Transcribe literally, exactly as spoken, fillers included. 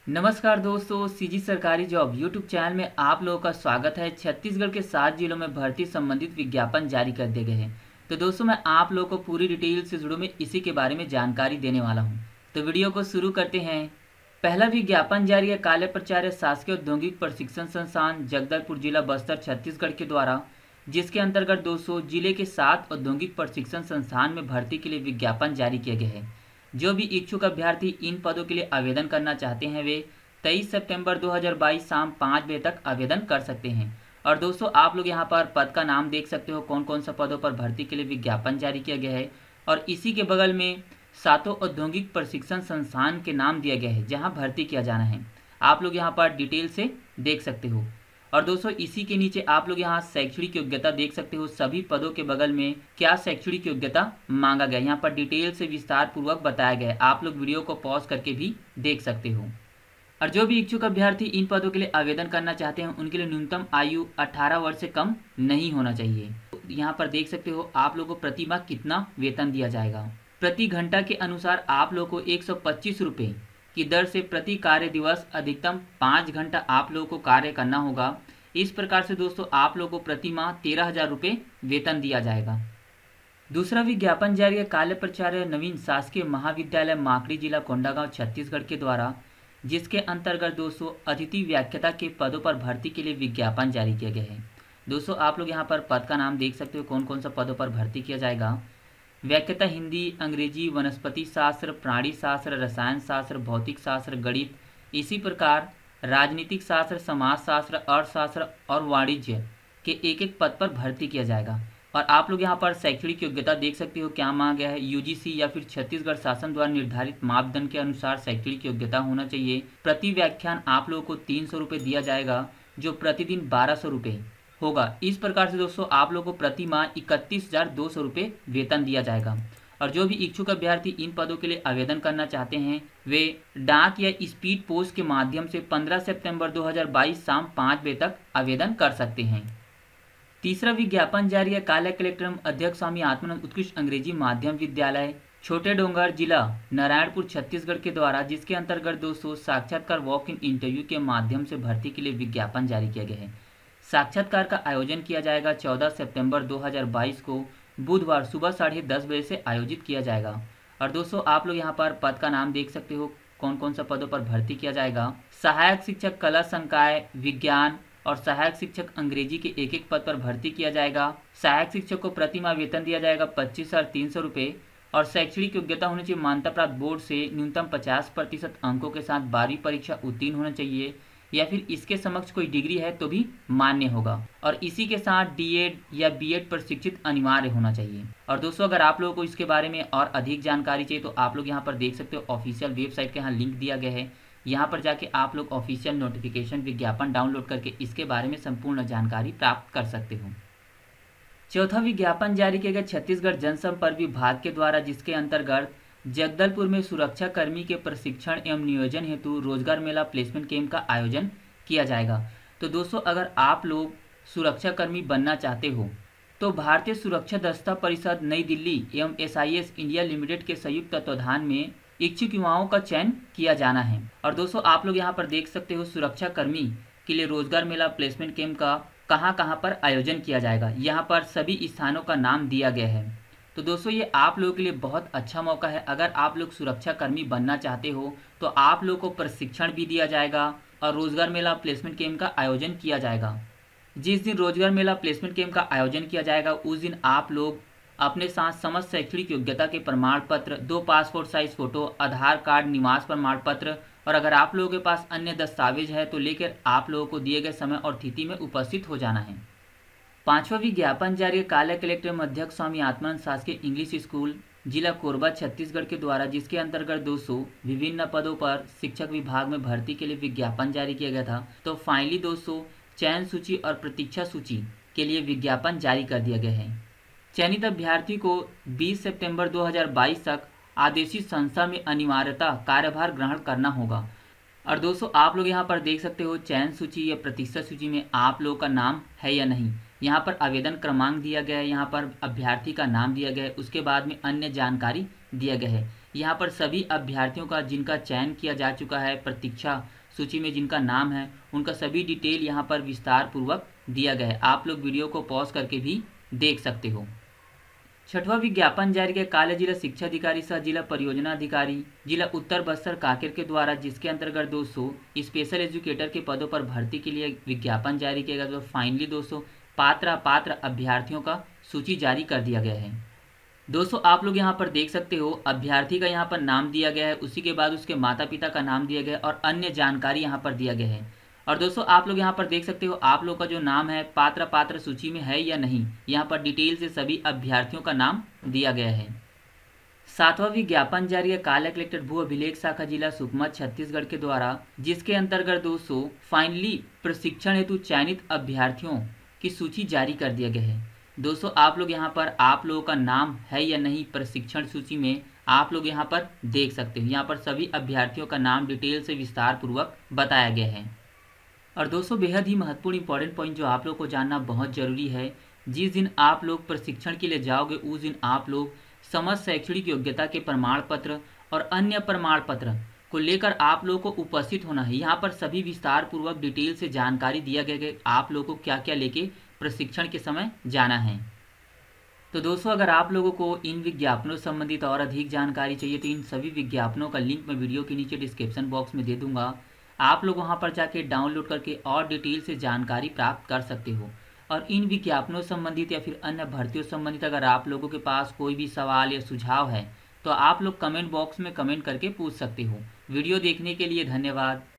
नमस्कार दोस्तों, सीजी सरकारी जॉब यूट्यूब चैनल में आप लोगों का स्वागत है। छत्तीसगढ़ के सात जिलों में भर्ती संबंधित विज्ञापन जारी कर दिए गए हैं। तो दोस्तों, मैं आप लोगों को पूरी डिटेल से जुड़े में इसी के बारे में जानकारी देने वाला हूं। तो वीडियो को शुरू करते हैं। पहला विज्ञापन जारी है काले प्रचार्य शासकीय औद्योगिक प्रशिक्षण संस्थान जगदलपुर जिला बस्तर छत्तीसगढ़ के द्वारा, जिसके अंतर्गत दोस्तों जिले के सात औद्योगिक प्रशिक्षण संस्थान में भर्ती के लिए विज्ञापन जारी किए गए हैं। जो भी इच्छुक अभ्यर्थी इन पदों के लिए आवेदन करना चाहते हैं वे तेईस सितंबर दो हज़ार बाईस शाम पाँच बजे तक आवेदन कर सकते हैं। और दोस्तों, आप लोग यहां पर पद का नाम देख सकते हो, कौन कौन सा पदों पर भर्ती के लिए विज्ञापन जारी किया गया है। और इसी के बगल में सातों औद्योगिक प्रशिक्षण संस्थान के नाम दिया गया है जहां भर्ती किया जाना है। आप लोग यहाँ पर डिटेल से देख सकते हो। और दोस्तों, इसी के नीचे आप लोग यहाँ शैक्षणिक योग्यता देख सकते हो। सभी पदों के बगल में क्या शैक्षणिक योग्यता मांगा गया, यहाँ पर डिटेल से विस्तार पूर्वक बताया गया है। आप लोग वीडियो को पॉज करके भी देख सकते हो। और जो भी इच्छुक अभ्यर्थी इन पदों के लिए आवेदन करना चाहते हैं उनके लिए न्यूनतम आयु अठारह वर्ष से कम नहीं होना चाहिए। यहाँ पर देख सकते हो आप लोगों को प्रति माह कितना वेतन दिया जाएगा। प्रति घंटा के अनुसार आप लोगों को एक सौ पच्चीस रुपये की दर से प्रति कार्य दिवस अधिकतम पाँच घंटा आप लोगों को कार्य करना होगा। इस प्रकार से दोस्तों आप लोगों को प्रति माह तेरह हजार रुपये वेतन दिया जाएगा। दूसरा विज्ञापन जारी है काले प्रचार्य नवीन शासकीय महाविद्यालय माकड़ी जिला कोंडागांव छत्तीसगढ़ के द्वारा, जिसके अंतर्गत दोस्तों अतिथि व्याख्याता के पदों पर भर्ती के लिए विज्ञापन जारी किया गया है। दोस्तों, आप लोग यहाँ पर पद का नाम देख सकते हो, कौन कौन सा पदों पर भर्ती किया जाएगा। व्याख्याता हिंदी, अंग्रेजी, वनस्पति शास्त्र, प्राणी शास्त्र, रसायन शास्त्र, भौतिक शास्त्र, गणित, इसी प्रकार राजनीतिक शास्त्र, समाज शास्त्र, अर्थशास्त्र और वाणिज्य के एक एक पद पर भर्ती किया जाएगा। और आप लोग यहाँ पर शैक्षणिक योग्यता देख सकते हो, क्या मांगा गया है। यूजीसी या फिर छत्तीसगढ़ शासन द्वारा निर्धारित मापदंड के अनुसार शैक्षणिक योग्यता होना चाहिए। प्रति व्याख्यान आप लोगों को तीन सौ रुपये दिया जाएगा, जो प्रतिदिन बारह सौ रुपये होगा। इस प्रकार से दोस्तों आप लोगों को प्रति माह इकतीस हजार दो सौ रुपये वेतन दिया जाएगा। और जो भी इच्छुक अभ्यर्थी इन पदों के लिए आवेदन करना चाहते हैं वे डाक या स्पीड पोस्ट के माध्यम से पंद्रह सितंबर दो हज़ार बाईस शाम पाँच बजे तक आवेदन कर सकते हैं। तीसरा विज्ञापन जारी है काले कलेक्टर एवं अध्यक्ष स्वामी आत्मानंद उत्कृष्ट अंग्रेजी माध्यम विद्यालय छोटे डोंगर जिला नारायणपुर छत्तीसगढ़ के द्वारा, जिसके अंतर्गत दोस्तों साक्षात्कार वॉक इन इंटरव्यू के माध्यम से भर्ती के लिए विज्ञापन जारी किया गया है। साक्षात्कार का आयोजन किया जाएगा चौदह सितंबर दो हज़ार बाईस को बुधवार सुबह साढ़े दस बजे से आयोजित किया जाएगा। और दोस्तों, आप लोग यहाँ पर पद का नाम देख सकते हो, कौन कौन सा पदों पर भर्ती किया जाएगा। सहायक शिक्षक कला संकाय विज्ञान और सहायक शिक्षक अंग्रेजी के एक एक पद पर भर्ती किया जाएगा। सहायक शिक्षक को प्रति माह वेतन दिया जाएगा पच्चीस हजार तीन सौ रुपये। और शैक्षणिक योग्यता होनी चाहिए मान्यता प्राप्त बोर्ड से न्यूनतम पचास प्रतिशत अंकों के साथ बारहवीं परीक्षा उत्तीर्ण होना चाहिए, या फिर इसके समक्ष कोई डिग्री है तो भी मान्य होगा। और इसी के साथ डीएड या बीएड प्रशिक्षित अनिवार्य होना चाहिए। और दोस्तों, अगर आप लोगों को इसके बारे में और अधिक जानकारी चाहिए तो आप लोग यहाँ पर देख सकते हो ऑफिशियल वेबसाइट के यहाँ लिंक दिया गया है। यहाँ पर जाके आप लोग ऑफिशियल नोटिफिकेशन विज्ञापन डाउनलोड करके इसके बारे में संपूर्ण जानकारी प्राप्त कर सकते हो। चौथा विज्ञापन जारी किया गया छत्तीसगढ़ जनसंपर्क विभाग के द्वारा, जिसके अंतर्गत जगदलपुर में सुरक्षा कर्मी के प्रशिक्षण एवं नियोजन हेतु रोजगार मेला प्लेसमेंट कैंप का आयोजन किया जाएगा। तो दोस्तों, अगर आप लोग सुरक्षा कर्मी बनना चाहते हो तो भारतीय सुरक्षा दस्ता परिषद नई दिल्ली एवं एसआईएस इंडिया लिमिटेड के संयुक्त तत्वाधान में इच्छुक युवाओं का चयन किया जाना है। और दोस्तों, आप लोग यहाँ पर देख सकते हो सुरक्षा कर्मी के लिए रोजगार मेला प्लेसमेंट कैंप का कहाँ कहाँ पर आयोजन किया जाएगा। यहाँ पर सभी स्थानों का नाम दिया गया है। तो दोस्तों, ये आप लोगों के लिए बहुत अच्छा मौका है। अगर आप लोग सुरक्षा कर्मी बनना चाहते हो तो आप लोगों को प्रशिक्षण भी दिया जाएगा और रोजगार मेला प्लेसमेंट कैंप का आयोजन किया जाएगा। जिस दिन रोजगार मेला प्लेसमेंट कैंप का आयोजन किया जाएगा उस दिन आप लोग अपने साथ समस्त शैक्षणिक योग्यता के प्रमाण पत्र, दो passport size photo, Aadhaar card, निवास प्रमाण पत्र और अगर आप लोगों के पास अन्य दस्तावेज है तो लेकर आप लोगों को दिए गए समय और तिथि में उपस्थित हो जाना है। पांचवा विज्ञापन जारी है काले कलेक्टर एवं अध्यक्ष स्वामी आत्मानंद शासकीय इंग्लिश स्कूल जिला कोरबा छत्तीसगढ़ के द्वारा, जिसके अंतर्गत दो सौ विभिन्न पदों पर शिक्षक विभाग में भर्ती के लिए विज्ञापन जारी किया गया था। तो फाइनली दोस्तों चयन सूची और प्रतीक्षा सूची के लिए विज्ञापन जारी कर दिया गया है। चयनित अभ्यर्थी को बीस सितंबर दो हज़ार बाईस तक आदेशित संस्था में अनिवार्यता कार्यभार ग्रहण करना होगा। और दोस्तों, आप लोग यहाँ पर देख सकते हो चयन सूची या प्रतीक्षा सूची में आप लोगों का नाम है या नहीं। यहाँ पर आवेदन क्रमांक दिया गया है, यहाँ पर अभ्यर्थी का नाम दिया गया है, उसके बाद में अन्य जानकारी दिया गया है। यहाँ पर सभी अभ्यर्थियों का जिनका चयन किया जा चुका है, प्रतीक्षा सूची में जिनका नाम है, उनका सभी डिटेल यहाँ पर विस्तार पूर्वक दिया गया है। आप लोग वीडियो को पॉज करके भी देख सकते हो। छठवां विज्ञापन जारी किया काले जिला शिक्षा अधिकारी सह जिला परियोजना अधिकारी जिला उत्तर बस्तर कांकेर के द्वारा, जिसके अंतर्गत दो सौ स्पेशल एजुकेटर के पदों पर भर्ती के लिए विज्ञापन जारी किया गया। तो फाइनली दो सौ पात्र पात्र अभ्यर्थियों का सूची जारी कर दिया गया है। दोस्तों आप लोग यहाँ पर देख सकते हो अभ्यर्थी का यहाँ पर नाम दिया गया है, उसी के बाद उसके माता पिता का नाम दिया गया है और अन्य जानकारी यहाँ पर दिया गया है। और दोस्तों आप लोग यहाँ पर देख सकते हो आप लोग का जो नाम है पात्र पात्र सूची में है या नहीं, यहाँ पर डिटेल से सभी अभ्यर्थियों का नाम दिया गया है। सातवां विज्ञापन जारी है काला कलेक्टर भू अभिलेख शाखा जिला सुकमा छत्तीसगढ़ के द्वारा, जिसके अंतर्गत दो सौ फाइनली प्रशिक्षण हेतु चयनित अभ्यर्थियों की सूची जारी कर दिया गया है। दोस्तों आप लोग यहाँ पर आप लोगों का नाम है या नहीं प्रशिक्षण सूची में, आप लोग यहाँ पर देख सकते हो। यहाँ पर सभी अभ्यर्थियों का नाम डिटेल से विस्तार पूर्वक बताया गया है। और दोस्तों बेहद ही महत्वपूर्ण इंपॉर्टेंट पॉइंट जो आप लोग को जानना बहुत जरूरी है, जिस दिन आप लोग प्रशिक्षण के लिए जाओगे उस दिन आप लोग समस्त शैक्षणिक योग्यता के प्रमाण पत्र और अन्य प्रमाण पत्र को लेकर आप लोगों को उपस्थित होना है। यहाँ पर सभी विस्तार पूर्वक डिटेल से जानकारी दिया गया है आप लोगों को क्या क्या लेके प्रशिक्षण के समय जाना है। तो दोस्तों अगर आप लोगों को इन विज्ञापनों से संबंधित और अधिक जानकारी चाहिए तो इन सभी विज्ञापनों का लिंक मैं वीडियो के नीचे डिस्क्रिप्शन बॉक्स में दे दूंगा। आप लोग वहां पर जाके डाउनलोड करके और डिटेल से जानकारी प्राप्त कर सकते हो। और इन विज्ञापनों संबंधित या फिर अन्य भर्तियों संबंधित अगर आप लोगों के पास कोई भी सवाल या सुझाव है तो आप लोग कमेंट बॉक्स में कमेंट करके पूछ सकते हो। वीडियो देखने के लिए धन्यवाद।